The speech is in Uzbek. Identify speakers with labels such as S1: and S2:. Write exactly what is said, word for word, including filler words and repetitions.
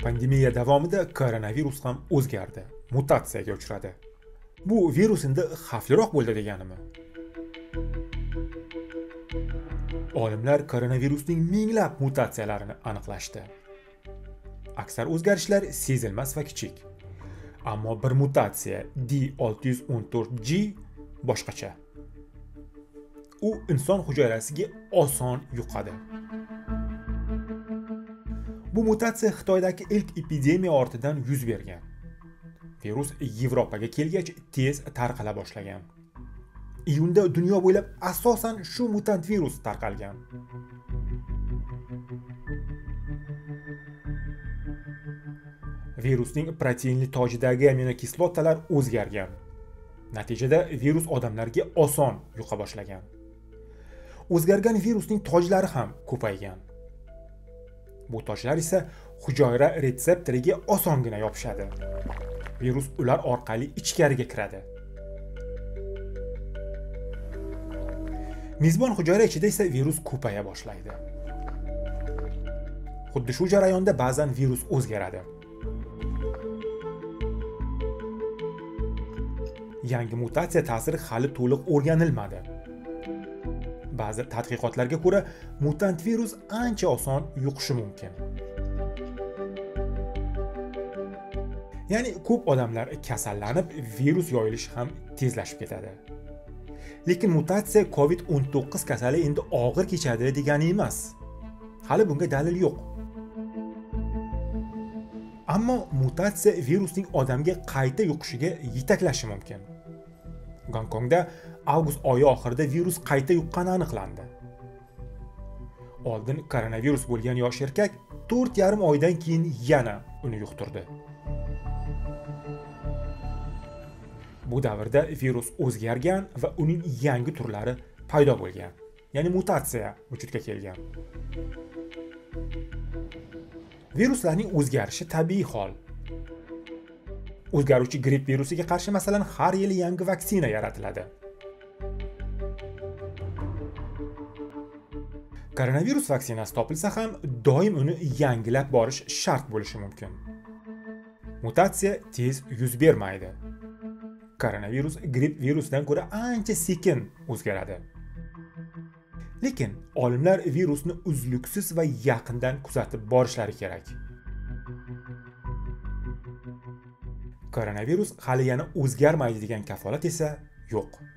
S1: Pandemiya davomida koronavirus ham o'zgardi, mutatsiyaga uchradi. Bu virus endi xavfliroq bo'ldi deganimi? Olimlar koronavirusning minglab mutatsiyalarini aniqlashdi. Aksar o'zgarishlar sezilmas va kichik. Ammo bir mutatsiya D olti yuz o'n to'rt G boshqacha. U inson hujayrasiga oson yuqadi. Bu mutatsiya Xitoydagi ilk epidemiya ortidan yuz bergan. Virus Yevropaga kelgach tez tarqala boshlagan. Iyunda dunyo bo'ylab asosan shu mutant virus tarqalgan. Virusning proteinli tojidagi aminokislotalar o'zgargan. Natijada virus odamlarga oson yuqa boshlagan. O'zgargan virusning tojlari ham ko'paygan. Bu tojlar esa hujayra retseptoriga osongina yopishadi. Virus ular orqali ichkariga kiradi. Mezbon hujayra ichida esa virus ko'paya boshlaydi. Xuddi shu jarayonda ba'zan virus o'zgaradi. Yangi mutatsiya ta'siri hali to'liq o'rganilmadi. Ba'zi tadqiqotlarga ko'ra, mutant virus ancha oson yuqishi mumkin. Ya'ni ko'p odamlar kasallanib, virus yoyilishi ham tezlashib ketadi. Lekin mutatsiya COVID o'n to'qqiz kasali endi og'ir kechadi degani emas. Hali bunga dalil yo'q. Ammo mutatsiya virusning odamga qayta yuqishiga yetaklashi mumkin. Gonkongda avgust oyi oxirida virus qayta yuqqani aniqlandi. Oldin koronavirus bo'lgan yosh erkak to'rt yarim oydan keyin yana uni yuqtirdi. Bu davrda virus o'zgargan va uning yangi turlari paydo bo'lgan. Ya'ni mutatsiya vujudga kelgan. Viruslarning o'zgarishi tabiiy hol. O'zgaruvchi gripp virusiga qarshi masalan har yili yangi vaksina yaratiladi. Koronavirus vaksinasi topilsa ham doim uni yangilab borish shart bo'lishi mumkin. Mutatsiya tez yuz bermaydi. Koronavirus gripp virusidan ko'ra ancha sekin o'zgaradi. Lekin olimlar virusni uzluksiz va yaqindan kuzatib borishlari kerak. Koronavirus hali yana o'zgarmaydi degan kafolat esa yo'q.